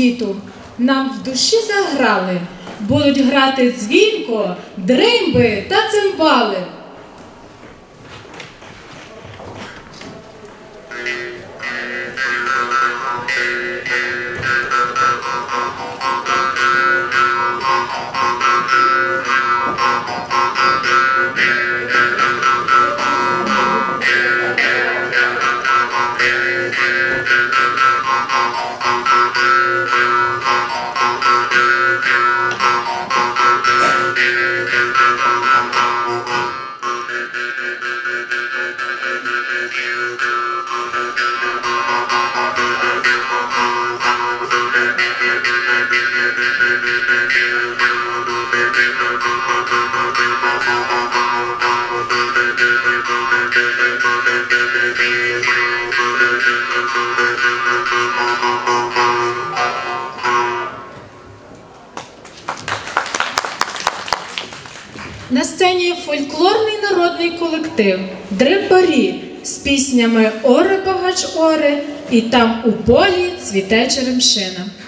світу нам в душі заграли, будуть грати дзвінко, дримби та цимбали. На сцені фольклорний народний колектив «Дримбарі» з піснями «Оре багач оре» і «Там у полі цвіте черемшина».